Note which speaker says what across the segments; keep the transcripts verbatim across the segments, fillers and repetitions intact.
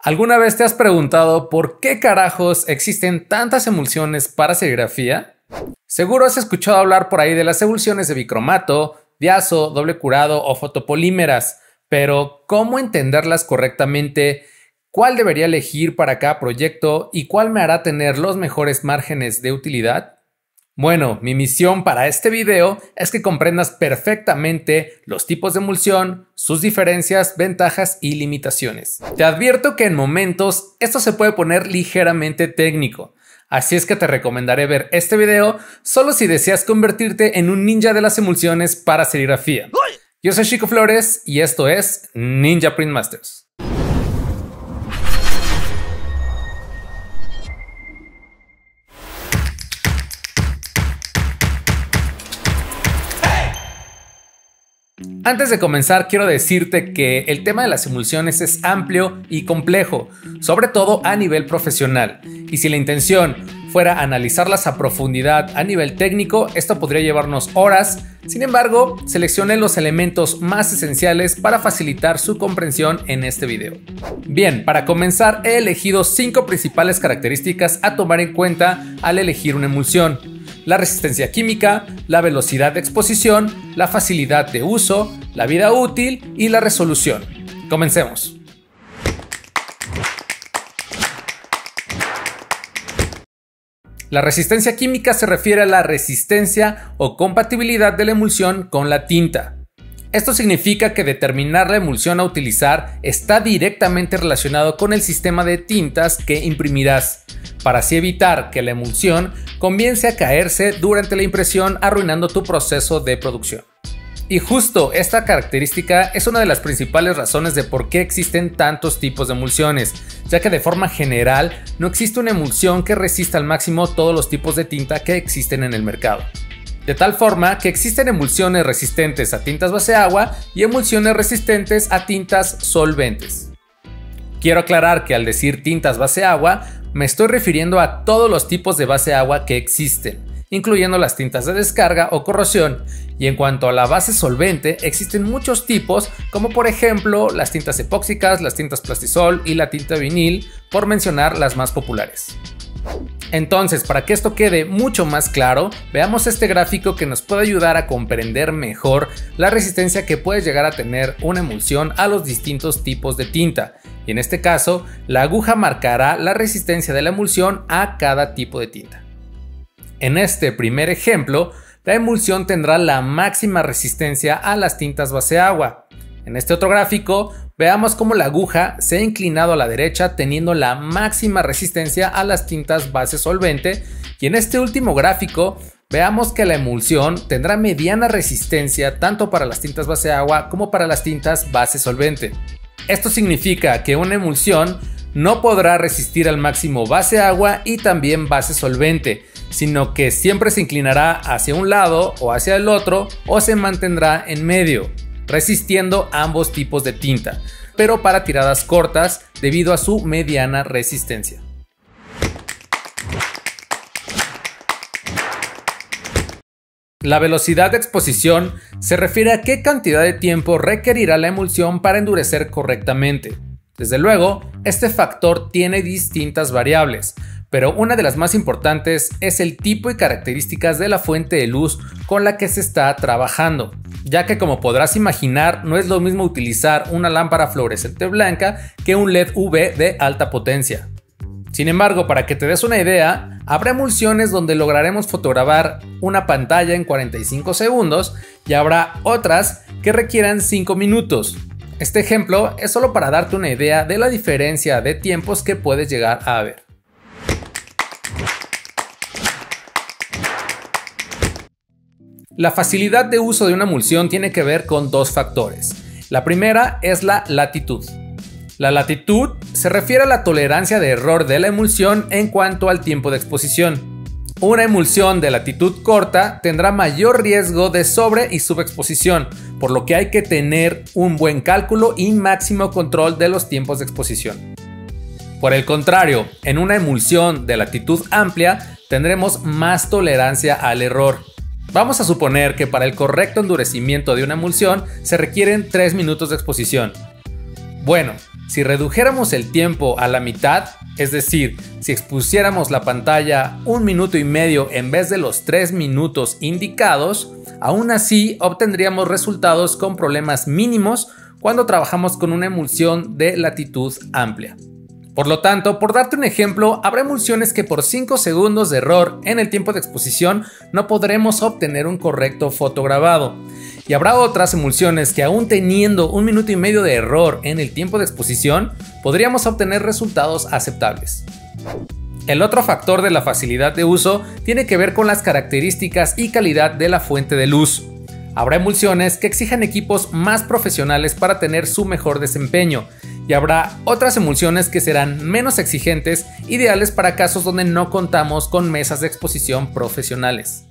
Speaker 1: ¿Alguna vez te has preguntado por qué carajos existen tantas emulsiones para serigrafía? Seguro has escuchado hablar por ahí de las emulsiones de bicromato, diazo, doble curado o fotopolímeras, pero ¿cómo entenderlas correctamente? ¿Cuál debería elegir para cada proyecto y cuál me hará tener los mejores márgenes de utilidad? Bueno, mi misión para este video es que comprendas perfectamente los tipos de emulsión, sus diferencias, ventajas y limitaciones. Te advierto que en momentos esto se puede poner ligeramente técnico, así es que te recomendaré ver este video solo si deseas convertirte en un ninja de las emulsiones para serigrafía. Yo soy Chico Flores y esto es Ninja Print Masters. Antes de comenzar, quiero decirte que el tema de las emulsiones es amplio y complejo, sobre todo a nivel profesional, y si la intención fuera analizarlas a profundidad a nivel técnico, esto podría llevarnos horas. Sin embargo, seleccioné los elementos más esenciales para facilitar su comprensión en este video. Bien, para comenzar he elegido cinco principales características a tomar en cuenta al elegir una emulsión: la resistencia química, la velocidad de exposición, la facilidad de uso, la vida útil y la resolución. Comencemos. La resistencia química se refiere a la resistencia o compatibilidad de la emulsión con la tinta. Esto significa que determinar la emulsión a utilizar está directamente relacionado con el sistema de tintas que imprimirás, para así evitar que la emulsión comience a caerse durante la impresión, arruinando tu proceso de producción. Y justo esta característica es una de las principales razones de por qué existen tantos tipos de emulsiones, ya que de forma general no existe una emulsión que resista al máximo todos los tipos de tinta que existen en el mercado. De tal forma que existen emulsiones resistentes a tintas base agua y emulsiones resistentes a tintas solventes. Quiero aclarar que al decir tintas base agua, me estoy refiriendo a todos los tipos de base agua que existen, incluyendo las tintas de descarga o corrosión, y en cuanto a la base solvente, existen muchos tipos, como por ejemplo las tintas epóxicas, las tintas plastisol y la tinta vinil, por mencionar las más populares. Entonces, para que esto quede mucho más claro, veamos este gráfico que nos puede ayudar a comprender mejor la resistencia que puede llegar a tener una emulsión a los distintos tipos de tinta, y en este caso, la aguja marcará la resistencia de la emulsión a cada tipo de tinta. En este primer ejemplo, la emulsión tendrá la máxima resistencia a las tintas base agua. En este otro gráfico, veamos cómo la aguja se ha inclinado a la derecha teniendo la máxima resistencia a las tintas base solvente, y en este último gráfico veamos que la emulsión tendrá mediana resistencia tanto para las tintas base agua como para las tintas base solvente. Esto significa que una emulsión no podrá resistir al máximo base agua y también base solvente, sino que siempre se inclinará hacia un lado o hacia el otro o se mantendrá en medio, resistiendo ambos tipos de tinta, pero para tiradas cortas debido a su mediana resistencia. La velocidad de exposición se refiere a qué cantidad de tiempo requerirá la emulsión para endurecer correctamente. Desde luego, este factor tiene distintas variables, pero una de las más importantes es el tipo y características de la fuente de luz con la que se está trabajando, ya que como podrás imaginar no es lo mismo utilizar una lámpara fluorescente blanca que un L E D U V de alta potencia. Sin embargo, para que te des una idea, habrá emulsiones donde lograremos fotograbar una pantalla en cuarenta y cinco segundos y habrá otras que requieran cinco minutos. Este ejemplo es solo para darte una idea de la diferencia de tiempos que puedes llegar a haber. La facilidad de uso de una emulsión tiene que ver con dos factores. La primera es la latitud. La latitud se refiere a la tolerancia de error de la emulsión en cuanto al tiempo de exposición. Una emulsión de latitud corta tendrá mayor riesgo de sobre y subexposición, por lo que hay que tener un buen cálculo y máximo control de los tiempos de exposición. Por el contrario, en una emulsión de latitud amplia tendremos más tolerancia al error. Vamos a suponer que para el correcto endurecimiento de una emulsión se requieren tres minutos de exposición. Bueno, Si redujéramos el tiempo a la mitad, es decir, si expusiéramos la pantalla un minuto y medio en vez de los tres minutos indicados, aún así obtendríamos resultados con problemas mínimos cuando trabajamos con una emulsión de latitud amplia. Por lo tanto, por darte un ejemplo, habrá emulsiones que por cinco segundos de error en el tiempo de exposición no podremos obtener un correcto fotograbado. Y habrá otras emulsiones que aún teniendo un minuto y medio de error en el tiempo de exposición, podríamos obtener resultados aceptables. El otro factor de la facilidad de uso tiene que ver con las características y calidad de la fuente de luz. Habrá emulsiones que exijan equipos más profesionales para tener su mejor desempeño, y habrá otras emulsiones que serán menos exigentes, ideales para casos donde no contamos con mesas de exposición profesionales.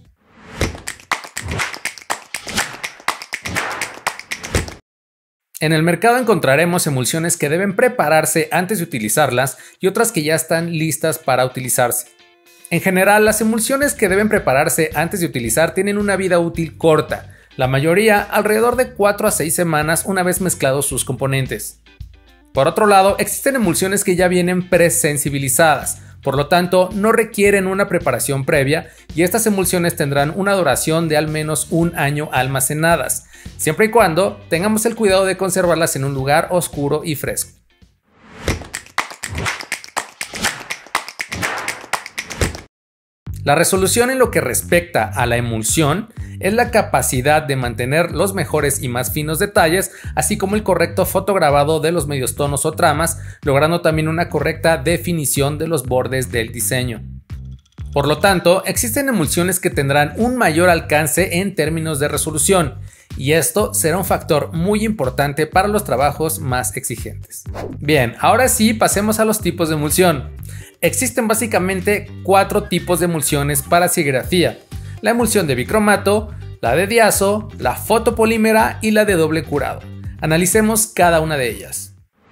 Speaker 1: En el mercado encontraremos emulsiones que deben prepararse antes de utilizarlas y otras que ya están listas para utilizarse. En general, las emulsiones que deben prepararse antes de utilizar tienen una vida útil corta, la mayoría alrededor de cuatro a seis semanas una vez mezclados sus componentes. Por otro lado, existen emulsiones que ya vienen presensibilizadas, por lo tanto no requieren una preparación previa y estas emulsiones tendrán una duración de al menos un año almacenadas, siempre y cuando tengamos el cuidado de conservarlas en un lugar oscuro y fresco. La resolución en lo que respecta a la emulsión es la capacidad de mantener los mejores y más finos detalles, así como el correcto fotograbado de los medios tonos o tramas, logrando también una correcta definición de los bordes del diseño. Por lo tanto, existen emulsiones que tendrán un mayor alcance en términos de resolución, y esto será un factor muy importante para los trabajos más exigentes. Bien, ahora sí pasemos a los tipos de emulsión. Existen básicamente cuatro tipos de emulsiones para serigrafía: la emulsión de bicromato, la de diazo, la fotopolímera y la de doble curado. Analicemos cada una de ellas.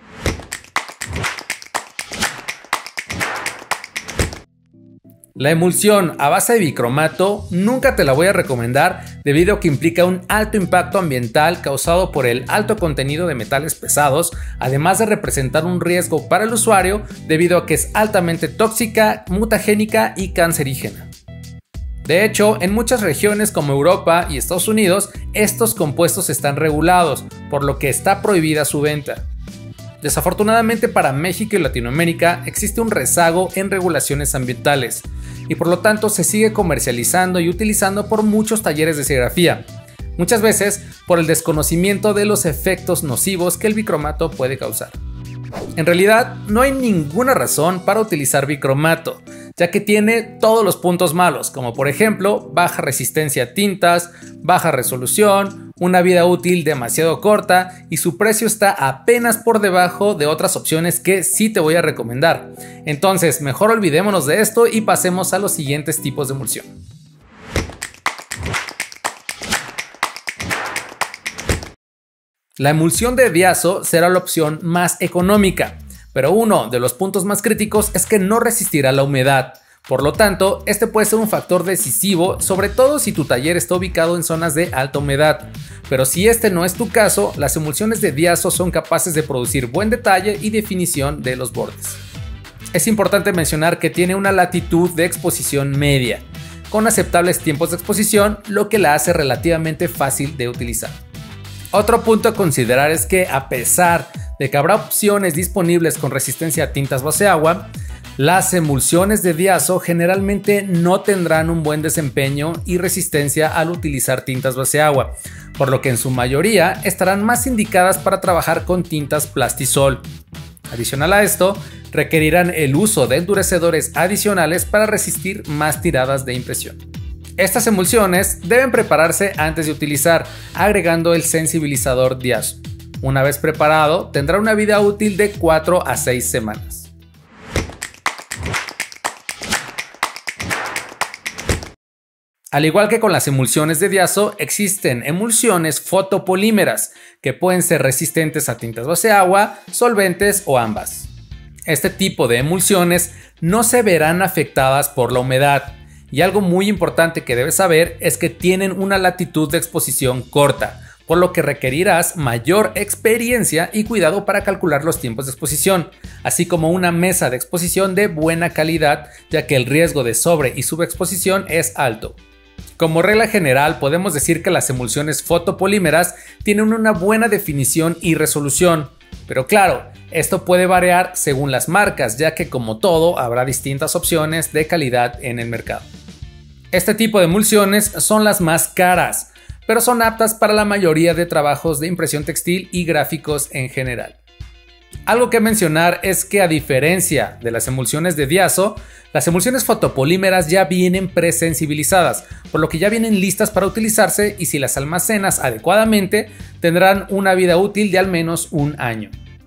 Speaker 1: La emulsión a base de bicromato nunca te la voy a recomendar debido a que implica un alto impacto ambiental causado por el alto contenido de metales pesados, además de representar un riesgo para el usuario debido a que es altamente tóxica, mutagénica y cancerígena. De hecho, en muchas regiones como Europa y Estados Unidos, estos compuestos están regulados, por lo que está prohibida su venta. Desafortunadamente para México y Latinoamérica existe un rezago en regulaciones ambientales y por lo tanto se sigue comercializando y utilizando por muchos talleres de serigrafía, muchas veces por el desconocimiento de los efectos nocivos que el bicromato puede causar. En realidad no hay ninguna razón para utilizar bicromato, ya que tiene todos los puntos malos, como por ejemplo baja resistencia a tintas, baja resolución, una vida útil demasiado corta y su precio está apenas por debajo de otras opciones que sí te voy a recomendar. Entonces mejor olvidémonos de esto y pasemos a los siguientes tipos de emulsión. La emulsión de diazo será la opción más económica, pero uno de los puntos más críticos es que no resistirá la humedad. Por lo tanto, este puede ser un factor decisivo, sobre todo si tu taller está ubicado en zonas de alta humedad. Pero si este no es tu caso, las emulsiones de diazo son capaces de producir buen detalle y definición de los bordes. Es importante mencionar que tiene una latitud de exposición media, con aceptables tiempos de exposición, lo que la hace relativamente fácil de utilizar. Otro punto a considerar es que a pesar de que habrá opciones disponibles con resistencia a tintas base agua, las emulsiones de diazo generalmente no tendrán un buen desempeño y resistencia al utilizar tintas base agua, por lo que en su mayoría estarán más indicadas para trabajar con tintas Plastisol. Adicional a esto, requerirán el uso de endurecedores adicionales para resistir más tiradas de impresión. Estas emulsiones deben prepararse antes de utilizar, agregando el sensibilizador diazo. Una vez preparado, tendrá una vida útil de cuatro a seis semanas. Al igual que con las emulsiones de diazo, existen emulsiones fotopolímeras que pueden ser resistentes a tintas base agua, solventes o ambas. Este tipo de emulsiones no se verán afectadas por la humedad. Y algo muy importante que debes saber es que tienen una latitud de exposición corta, por lo que requerirás mayor experiencia y cuidado para calcular los tiempos de exposición, así como una mesa de exposición de buena calidad, ya que el riesgo de sobre y subexposición es alto. Como regla general, podemos decir que las emulsiones fotopolímeras tienen una buena definición y resolución, pero claro, esto puede variar según las marcas, ya que como todo habrá distintas opciones de calidad en el mercado. Este tipo de emulsiones son las más caras, pero son aptas para la mayoría de trabajos de impresión textil y gráficos en general. Algo que mencionar es que, a diferencia de las emulsiones de diazo, las emulsiones fotopolímeras ya vienen presensibilizadas, por lo que ya vienen listas para utilizarse, y si las almacenas adecuadamente tendrán una vida útil de al menos un año.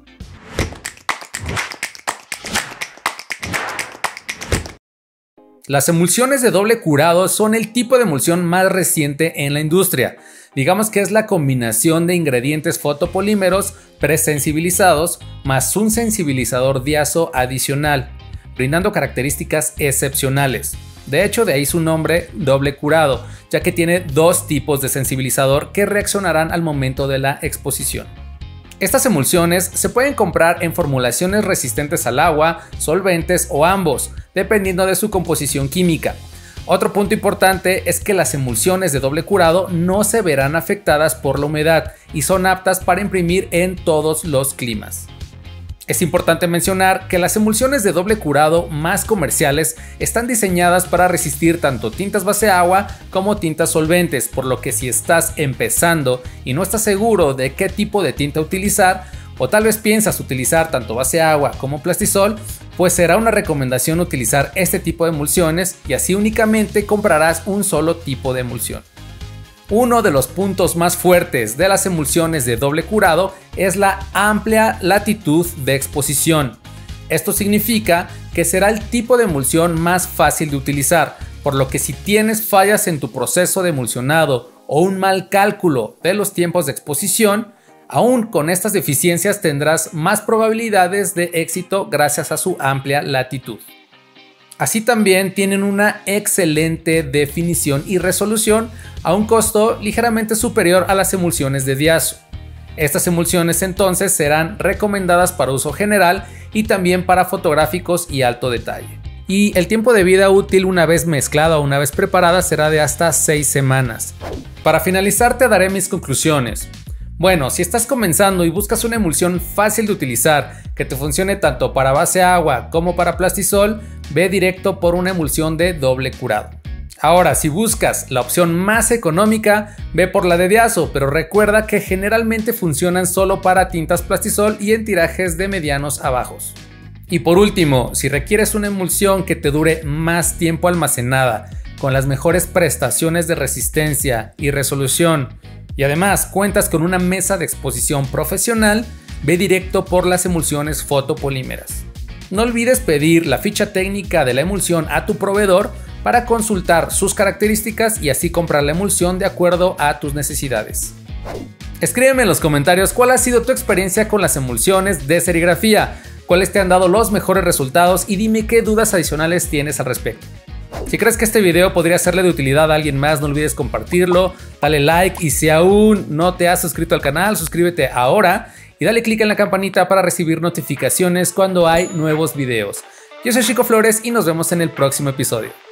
Speaker 1: Las emulsiones de doble curado son el tipo de emulsión más reciente en la industria. Digamos que es la combinación de ingredientes fotopolímeros presensibilizados más un sensibilizador diazo adicional, brindando características excepcionales. De hecho, de ahí su nombre doble curado, ya que tiene dos tipos de sensibilizador que reaccionarán al momento de la exposición. Estas emulsiones se pueden comprar en formulaciones resistentes al agua, solventes o ambos, dependiendo de su composición química. Otro punto importante es que las emulsiones de doble curado no se verán afectadas por la humedad y son aptas para imprimir en todos los climas. Es importante mencionar que las emulsiones de doble curado más comerciales están diseñadas para resistir tanto tintas base agua como tintas solventes, por lo que si estás empezando y no estás seguro de qué tipo de tinta utilizar, o tal vez piensas utilizar tanto base agua como plastisol, pues será una recomendación utilizar este tipo de emulsiones, y así únicamente comprarás un solo tipo de emulsión. Uno de los puntos más fuertes de las emulsiones de doble curado es la amplia latitud de exposición. Esto significa que será el tipo de emulsión más fácil de utilizar, por lo que si tienes fallas en tu proceso de emulsionado o un mal cálculo de los tiempos de exposición, aún con estas deficiencias tendrás más probabilidades de éxito gracias a su amplia latitud. Así también tienen una excelente definición y resolución a un costo ligeramente superior a las emulsiones de diazo. Estas emulsiones entonces serán recomendadas para uso general y también para fotográficos y alto detalle. Y el tiempo de vida útil una vez mezclada o una vez preparada será de hasta seis semanas. Para finalizar te daré mis conclusiones. Bueno, si estás comenzando y buscas una emulsión fácil de utilizar, que te funcione tanto para base agua como para plastisol, ve directo por una emulsión de doble curado. Ahora, si buscas la opción más económica, ve por la de diazo, pero recuerda que generalmente funcionan solo para tintas plastisol y en tirajes de medianos a bajos. Y por último, si requieres una emulsión que te dure más tiempo almacenada, con las mejores prestaciones de resistencia y resolución, y además cuentas con una mesa de exposición profesional, ve directo por las emulsiones fotopolímeras. No olvides pedir la ficha técnica de la emulsión a tu proveedor para consultar sus características y así comprar la emulsión de acuerdo a tus necesidades. Escríbeme en los comentarios cuál ha sido tu experiencia con las emulsiones de serigrafía, cuáles te han dado los mejores resultados y dime qué dudas adicionales tienes al respecto. Si crees que este video podría serle de utilidad a alguien más, no olvides compartirlo, dale like y si aún no te has suscrito al canal, suscríbete ahora y dale click en la campanita para recibir notificaciones cuando hay nuevos videos. Yo soy Chico Flores y nos vemos en el próximo episodio.